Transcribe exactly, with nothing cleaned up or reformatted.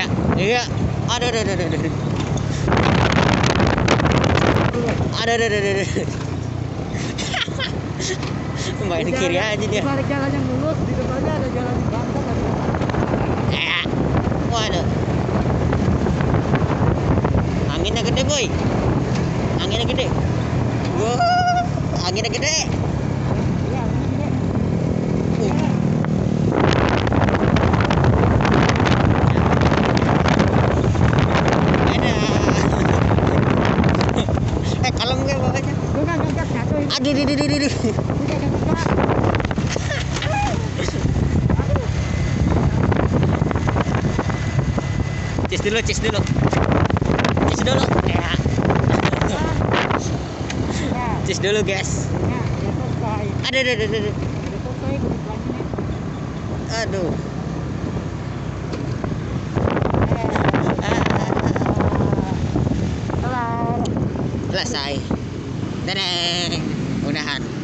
Iya. Aduh, aduh, aduh, aduh. Aduh, aduh, aduh, aduh. Main di kiri aja dia. Balik jalan yang mulus, di depannya ada jalan bangkok ada. Eh. Waduh. Anginnya gede, boy. Anginnya gede. Wow, anginnya gede. Iya, ini. Uh. Ada. Eh, kalem gue bawahnya. Gue kan ngangkat jatuh ini. Aduh, aduh, aduh, aduh. Udah ngangkat kak. Cis dulu, cis dulu. Cis dulu. Ya. Cis dulu, guys. Nah, udah selesai. Aduh, aduh, aduh, aduh. Udah selesai, gue lanjutin. Aduh. Halo. Selesai. Neneng. Udahan.